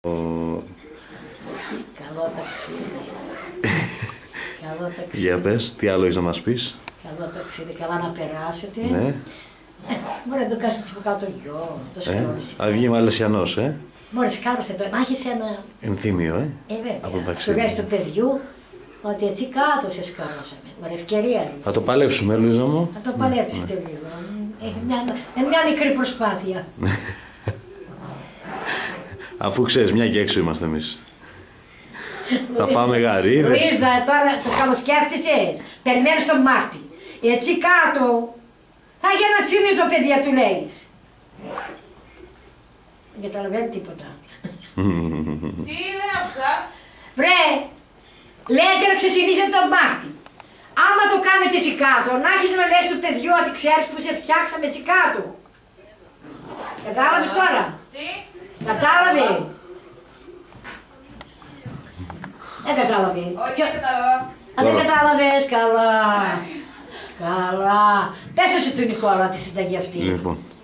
Καλό ταξίδι. Καλό ταξίδι. Για πες, τι άλλο έχεις να μας πεις? Καλό ταξίδι, καλά να περάσετε. Ναι. Μπορεί να το κάνεις που κάτω το γιο, το σκαρώνεις. Αυγή Μαλαισιανός, Μόλι σκάρωσε το, να έχεις ένα... Ενθύμιο, βέβαια, από το του ταξίδι. λες του παιδιού ότι έτσι κάτω σε σκαρώσαμε. Μωρέ, ευκαιρία είναι. Θα το παλέψουμε, Λουίζα μου. Θα το παλέψετε λίγο. Μια μικρή προσπάθεια. Αφού ξέρεις, μια και έξω είμαστε εμείς. Θα φάμε γαρίδες. Λουίζα, τώρα το καλοσκέφτεσες. Περιμένεις τον Μάρτι. Έτσι κάτω. Θα για να τσίνει το παιδιά του λέει. Δεν καταλαβαίνει τίποτα. Τι δεν άκουσα. Βρε, λέτε να ξεκινήσετε τον Μάρτι. Άμα το κάνετε έτσι κάτω, να έχεις να λες του παιδιού ότι ξέρεις που σε φτιάξαμε έτσι κάτω. Κατάλαβες τώρα. Τι. Κατάλαβε. Δεν κατάλαβε. Όχι, δεν κατάλαβα. Δεν κατάλαβες, καλά. Καλά. Πες του του Νικόλα τη συνταγή αυτή. Λοιπόν.